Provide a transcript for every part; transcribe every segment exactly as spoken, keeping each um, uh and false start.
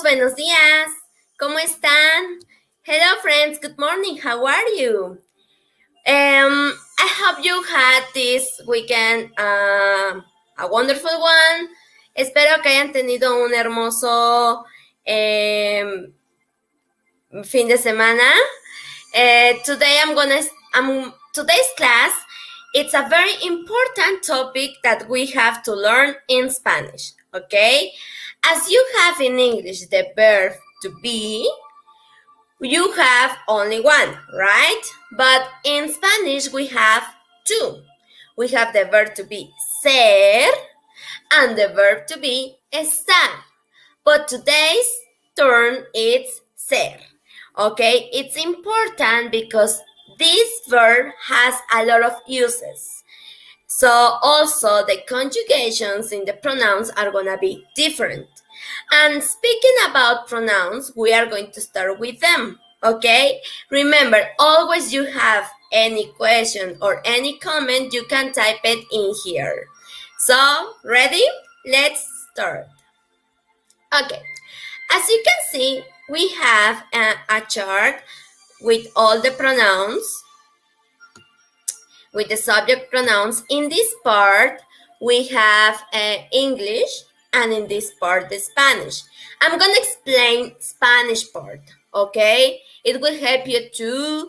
buenos días. ¿Cómo están? Hello, friends. Good morning. How are you? Um, I hope you had this weekend uh, a wonderful one. Espero que hayan tenido un hermoso um, fin de semana. Uh, today I'm gonna um, today's class. It's a very important topic that we have to learn in Spanish. Okay, as you have in English the verb to be, you have only one, right? But in Spanish we have two. We have the verb to be ser and the verb to be estar. But today's turn is ser. Okay, it's important because this verb has a lot of uses. So also the conjugations in the pronouns are gonna be different. And speaking about pronouns, we are going to start with them, okay? Remember, always you have any question or any comment, you can type it in here. So, ready? Let's start. Okay, as you can see, we have a, a chart with all the pronouns, with the subject pronouns. In this part, we have uh, English, and in this part, the Spanish. I'm going to explain Spanish part, okay? It will help you to,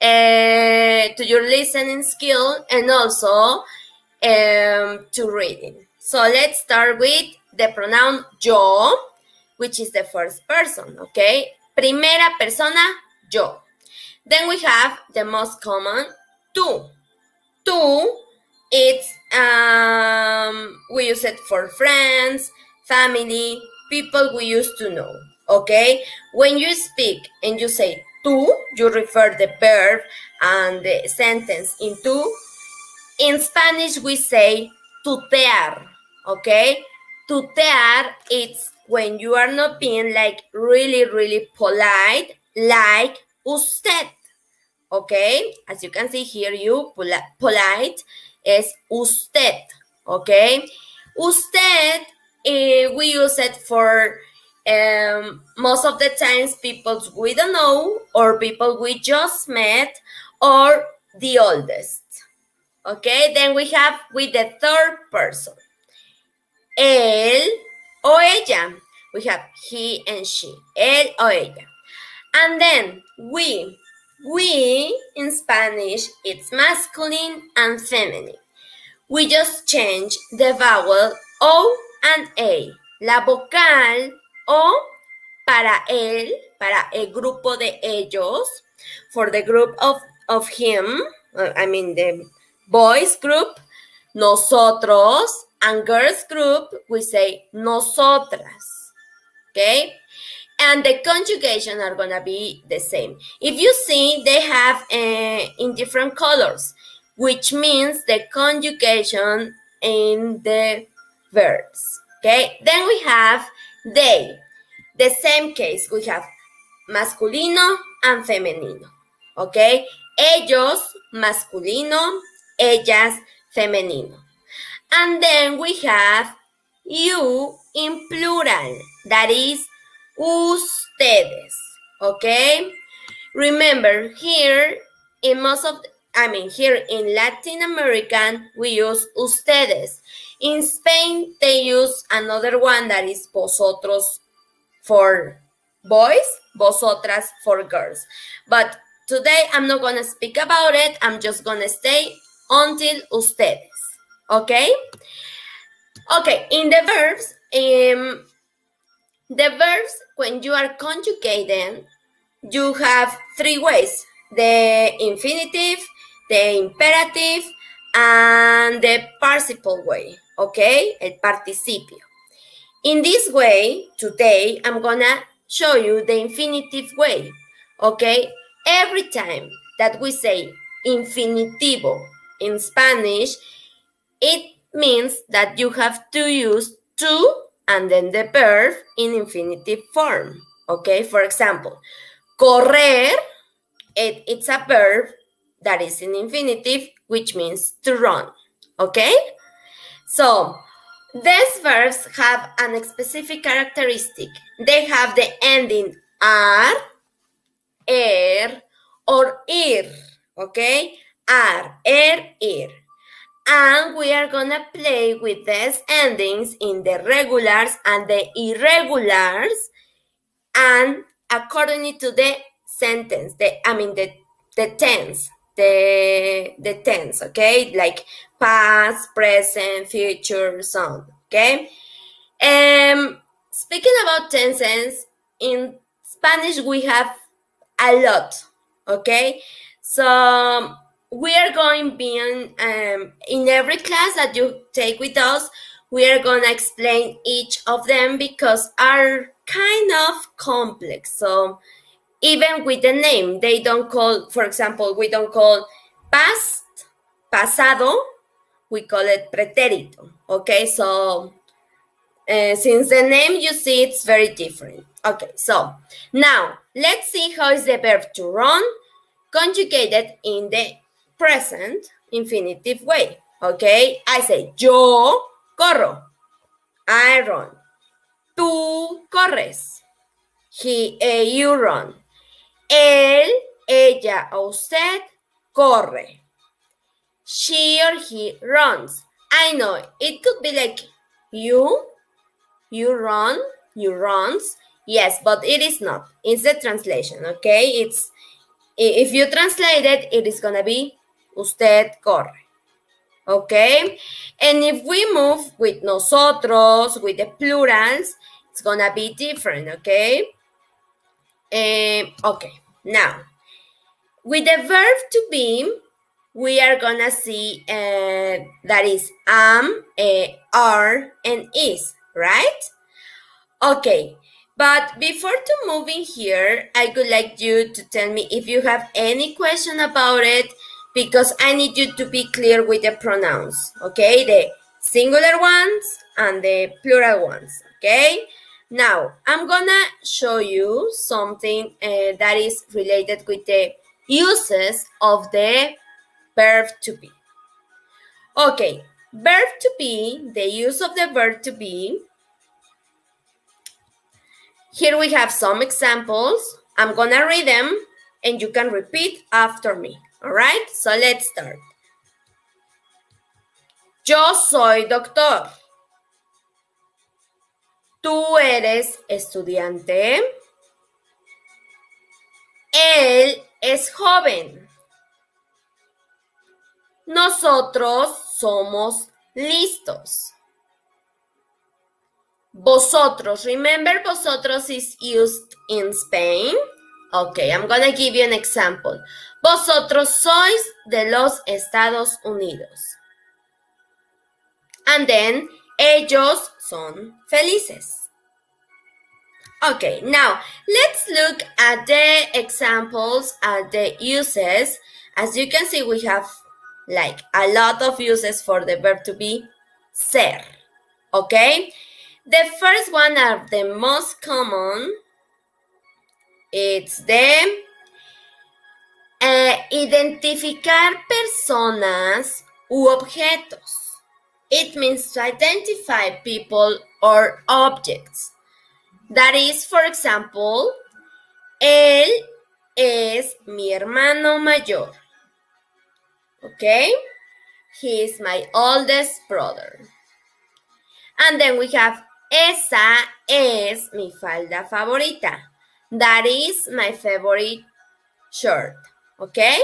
uh, to your listening skill and also um, to reading. So let's start with the pronoun yo, which is the first person, okay? Primera persona, yo. Then we have the most common, tú. Tú, it's, um, we use it for friends, family, people we used to know, okay? When you speak and you say tú, you refer the verb and the sentence in tú. In Spanish, we say tutear, okay? Tutear, it's when you are not being like really, really polite, like usted. Okay, as you can see here, you polite is usted, okay? Usted, uh, we use it for um, most of the times people we don't know or people we just met or the oldest, okay? Then we have with the third person, él o ella. We have he and she, él o ella. And then we. We, in Spanish, it's masculine and feminine. We just change the vowel O and A. La vocal O para él, para el grupo de ellos, for the group of, of him, I mean the boys group, nosotros, and girls group, we say nosotras, okay? And the conjugation are gonna be the same. If you see, they have uh, in different colors, which means the conjugation in the verbs, okay? Then we have they. The same case, we have masculino and femenino, okay? Ellos, masculino, ellas, femenino. And then we have you in plural, that is ustedes, okay? Remember, here in most of, the, I mean, here in Latin American, we use ustedes. In Spain, they use another one that is vosotros for boys, vosotras for girls. But today, I'm not gonna speak about it. I'm just gonna stay until ustedes, okay? Okay, in the verbs, um, the verbs, when you are conjugating, you have three ways. The infinitive, the imperative, and the participle way, okay? El participio. In this way, today, I'm gonna show you the infinitive way, okay? Every time that we say infinitivo in Spanish, it means that you have to use to and then the verb in infinitive form, okay? For example, correr, it, it's a verb that is in infinitive, which means to run, okay? So, These verbs have a specific characteristic. They have the ending ar, er, or ir, okay? Ar, er, ir. And we are gonna play with these endings in the regulars and the irregulars, and according to the sentence, the I mean the the tense, the the tense, okay, like past, present, future, so on, okay. Um, speaking about tenses, in Spanish we have a lot, okay. So we are going beyond um, in every class that you take with us, we are going to explain each of them because are kind of complex. So even with the name, they don't call, for example, we don't call past, pasado, we call it pretérito, okay? So uh, since the name you see, it's very different. Okay, so now let's see how is the verb to run conjugated in the present infinitive way, okay? I say, yo corro, I run. Tú corres, he, uh, you run. Él, ella o usted corre. She or he runs. I know, it could be like you, you run, you runs. Yes, but it is not. It's the translation, okay? It's if you translate it, it is gonna be usted corre. Okay? And if we move with nosotros, with the plurals, it's gonna be different, okay? Um, okay, now, with the verb to be, we are gonna see uh, that is am, uh, are, and is, right? Okay, but before to moving here, I would like you to tell me if you have any question about it, because I need you to be clear with the pronouns, okay? The singular ones and the plural ones, okay? Now, I'm gonna show you something uh, that is related with the uses of the verb to be. Okay, verb to be, the use of the verb to be. Here we have some examples. I'm gonna read them and you can repeat after me. All right, so let's start. Yo soy doctor. Tú eres estudiante. Él es joven. Nosotros somos listos. Vosotros, remember vosotros is used in Spain? Okay, I'm gonna give you an example. Vosotros sois de los Estados Unidos. And then, ellos son felices. Okay, now, let's look at the examples, at the uses. As you can see, we have like a lot of uses for the verb to be ser. Okay? The first one are the most common. It's the uh, identificar personas u objetos. It means to identify people or objects. That is, for example, él es mi hermano mayor. Okay? He is my oldest brother. And then we have esa es mi falda favorita. That is my favorite shirt. Okay?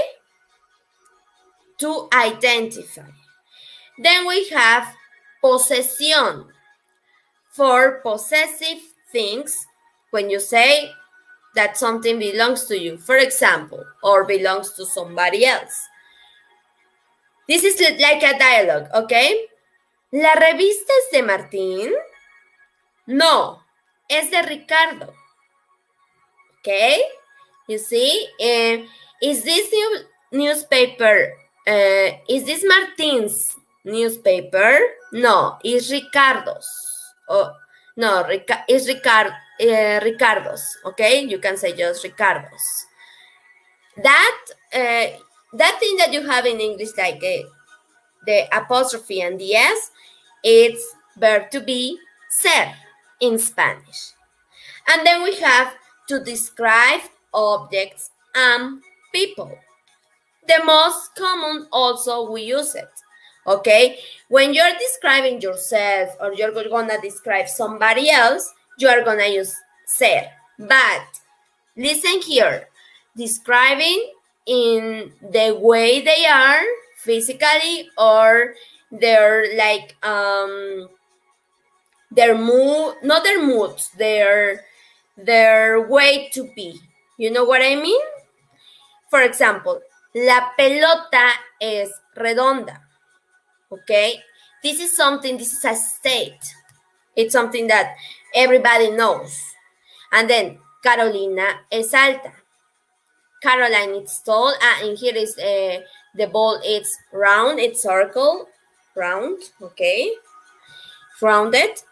To identify. Then we have posesión. For possessive things, when you say that something belongs to you, for example, or belongs to somebody else. This is like a dialogue, okay? ¿La revista es de Martín? No, es de Ricardo. Okay? You see? Uh, is this new newspaper, uh, is this Martín's newspaper? No, it's Ricardo's. Oh, no, Rica it's Ricard uh, Ricardo's. Okay? You can say just Ricardo's. That, uh, that thing that you have in English, like uh, the apostrophe and the S, it's verb to be ser in Spanish. And then we have to describe objects and people. The most common also we use it, okay? When you're describing yourself or you're gonna describe somebody else, you are gonna use ser. But listen here, describing in the way they are physically or their like um their mood, not their moods, their their way to be. You know what I mean? For example, la pelota es redonda. Okay? This is something, this is a state. It's something that everybody knows. And then, Carolina es alta. Caroline is tall. Ah, and here is uh, the ball, it's round, it's circle, round, okay? Rounded.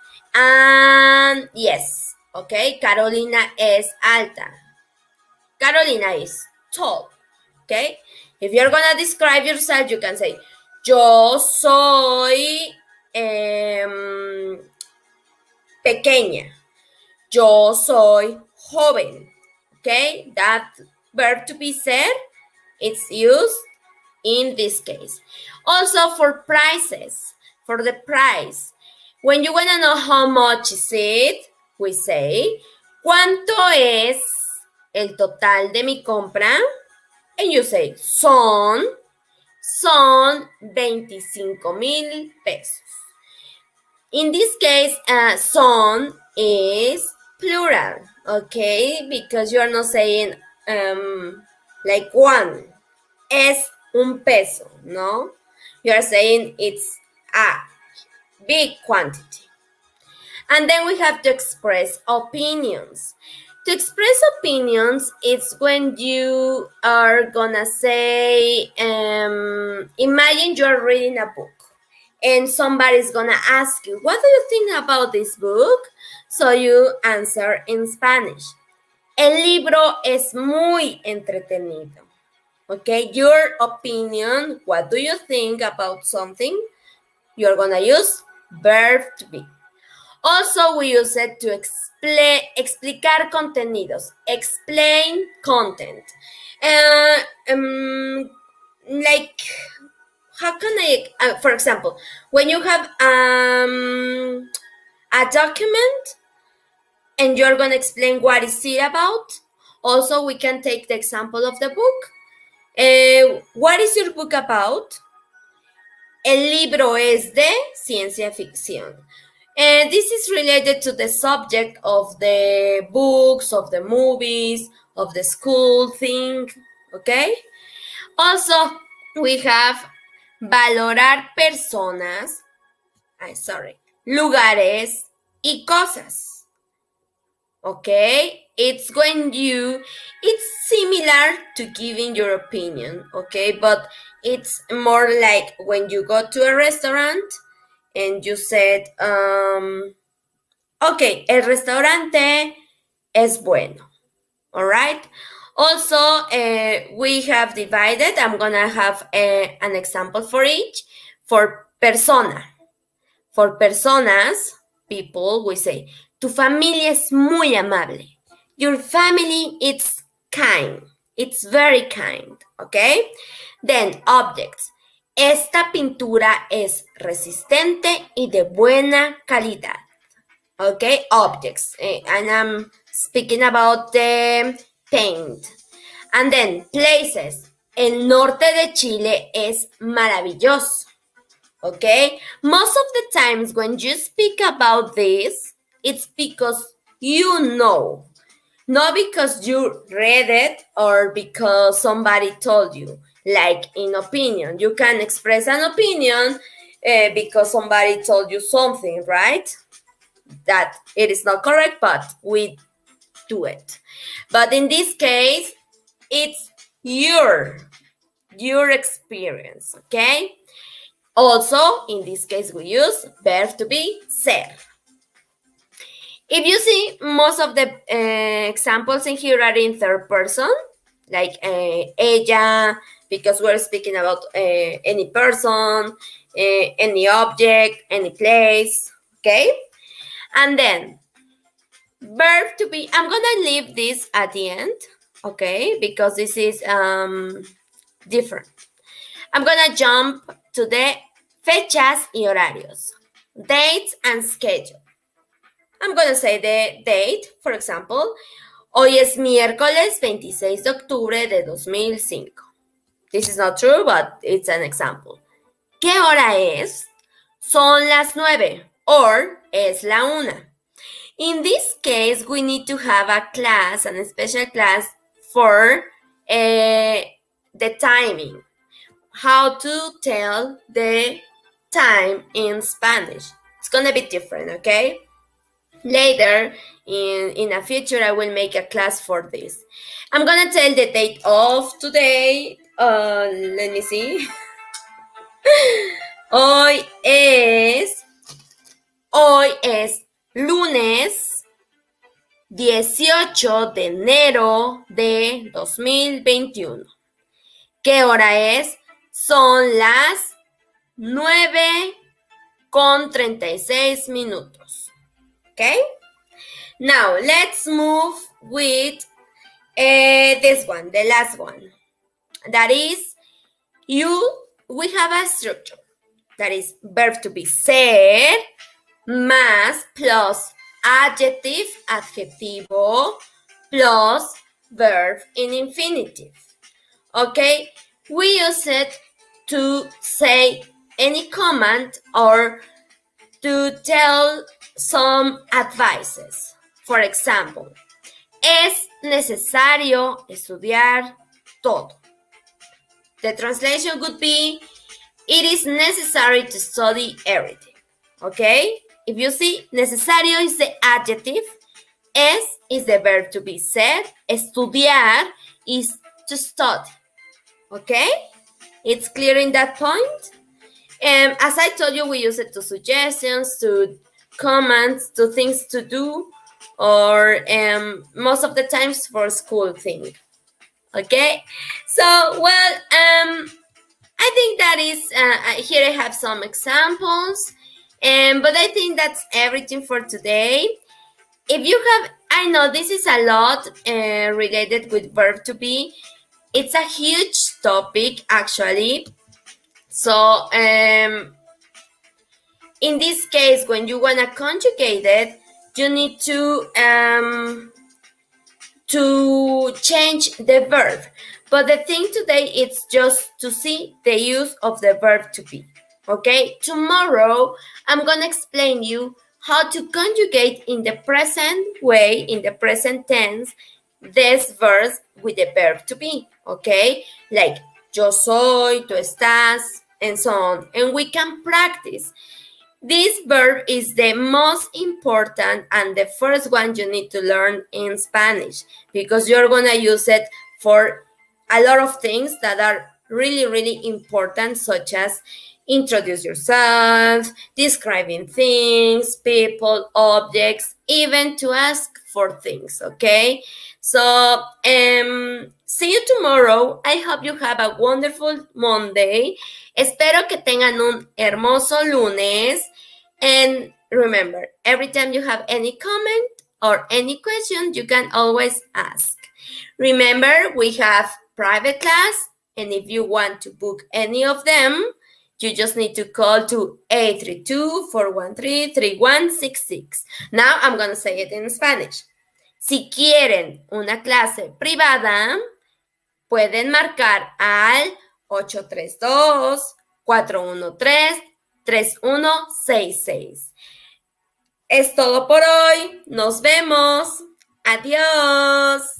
And yes, okay, Carolina es alta. Carolina is tall, okay? If you're gonna describe yourself, you can say, yo soy um, pequeña. Yo soy joven, okay? That verb to be said, it's used in this case. Also for prices, for the price. When you want to know how much is it, we say, ¿cuánto es el total de mi compra? And you say, son, son veinticinco mil pesos. In this case, uh, son is plural, okay? Because you are not saying um, like one. Es un peso, no? You are saying it's a big quantity. And then we have to express opinions. To express opinions, it's when you are gonna say, um, imagine you're reading a book and somebody's gonna ask you, what do you think about this book? So you answer in Spanish. El libro es muy entretenido. Okay, your opinion, what do you think about something? You're gonna use verb to be. Also, we use it to explain, explicar contenidos, explain content. Uh, um, like, how can I, uh, for example, when you have um, a document and you're going to explain what is it about, also we can take the example of the book. Uh, what is your book about? El libro es de ciencia ficción. And this is related to the subject of the books, of the movies, of the school thing, okay? Also, we have valorar personas, I'm sorry, lugares y cosas, okay? It's when you, it's similar to giving your opinion, okay? But it's more like when you go to a restaurant and you said, um, okay, el restaurante es bueno, all right? Also, uh, we have divided, I'm gonna have a, an example for each. For persona, for personas, people, we say, tu familia es muy amable. Your family is kind, it's very kind, okay? Then, objects. Esta pintura es resistente y de buena calidad. Okay, objects. And I'm speaking about the paint. And then, places. El norte de Chile es maravilloso. Okay, most of the times when you speak about this, it's because you know. Not because you read it or because somebody told you. Like in opinion, you can express an opinion uh, because somebody told you something, right? That it is not correct, but we do it. But in this case, it's your, your experience, okay? Also, in this case, we use verb to be ser. If you see, most of the uh, examples in here are in third person, like uh, ella, because we're speaking about uh, any person, uh, any object, any place, okay? And then, verb to be, I'm gonna leave this at the end, okay? Because this is um, different. I'm gonna jump to the fechas y horarios, dates and schedule. I'm gonna say the date, for example. Hoy es miércoles veintiséis de octubre de dos mil cinco. This is not true, but it's an example. ¿Qué hora es? Son las nueve, or es la una. In this case, we need to have a class, a special class for uh, the timing. How to tell the time in Spanish. It's gonna be different, okay? Later, in, in a future, I will make a class for this. I'm gonna tell the date of today. Uh, let me see. Hoy es, hoy es lunes dieciocho de enero de dos mil veintiuno. ¿Qué hora es? Son las nueve con treinta y seis minutos. Okay? Now, let's move with uh, this one, the last one. That is, you, we have a structure. That is verb to be said, más, plus adjective, adjetivo, plus verb in infinitive. Okay? We use it to say any command or to tell some advices. For example, es necesario estudiar todo. The translation would be, it is necessary to study everything. Okay? If you see, necesario is the adjective, es is the verb to be said, estudiar is to study. Okay? It's clear in that point? Um, as I told you, we use it to suggestions, to commands, to things to do, or um, most of the times for school thing. Okay? So, well, um, I think that is, uh, here I have some examples, um, but I think that's everything for today. If you have, I know this is a lot uh, related with verb to be. It's a huge topic, actually. So, um, in this case, when you want to conjugate it, you need to, um, to change the verb. But the thing today is just to see the use of the verb to be. Okay? Tomorrow, I'm going to explain you how to conjugate in the present way, in the present tense, this verb with the verb to be. Okay? Like, yo soy, tú estás, and so on. And we can practice. This verb is the most important and the first one you need to learn in Spanish because you're going to use it for a lot of things that are really, really important, such as introduce yourself, describing things, people, objects, even to ask for things, okay? So, um, see you tomorrow. I hope you have a wonderful Monday. Espero que tengan un hermoso lunes. And remember, every time you have any comment or any question, you can always ask. Remember, we have private class, and if you want to book any of them, you just need to call to eight three two, four one three, three one six six. Now, I'm going to say it in Spanish. Si quieren una clase privada, pueden marcar al ocho tres dos, cuatro uno tres, tres uno seis seis. Es todo por hoy. Nos vemos. Adiós.